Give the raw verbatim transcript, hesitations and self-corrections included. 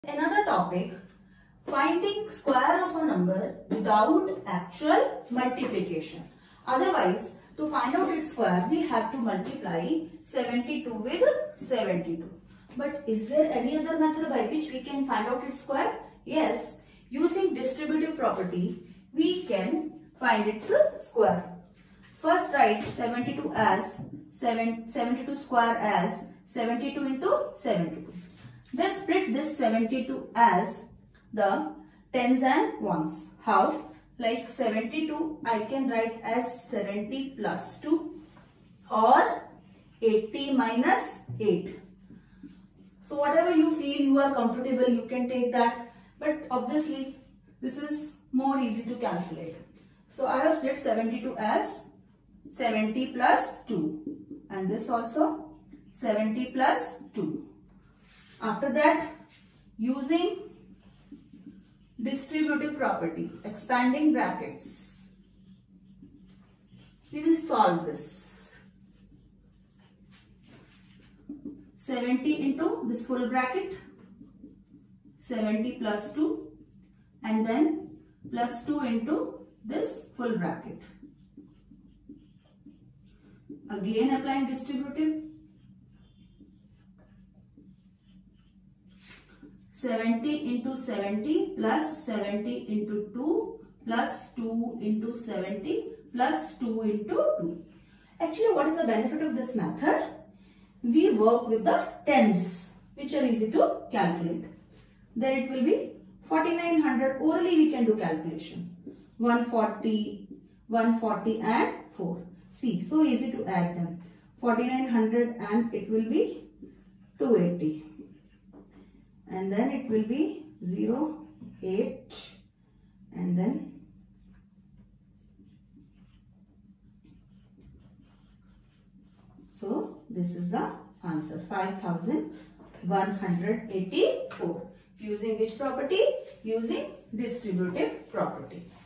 Another topic, finding square of a number without actual multiplication. Otherwise, to find out its square, we have to multiply seventy-two with seventy-two. But is there any other method by which we can find out its square? Yes, using distributive property, we can find its square. First write seventy-two as seventy-two square as seventy-two into seventy-two. Then split this seventy-two as the tens and ones. How? Like seventy-two I can write as seventy plus two or eighty minus eight. So whatever you feel you are comfortable, you can take that. But obviously this is more easy to calculate. So I have split seventy-two as seventy plus two, and this also seventy plus two. After that, using distributive property, expanding brackets, we will solve this. seventy into this full bracket, seventy plus two, and then plus two into this full bracket. Again applying distributive. seventy into seventy plus seventy into two plus two into seventy plus two into two. Actually, what is the benefit of this method? We work with the tens, which are easy to calculate. Then it will be forty-nine hundred. Orally we can do calculation. one forty, one forty and four. See, so easy to add them. forty-nine hundred and it will be two eighty. And then it will be zero, eight, and then so this is the answer, five thousand one hundred eighty-four. Using which property? Using distributive property.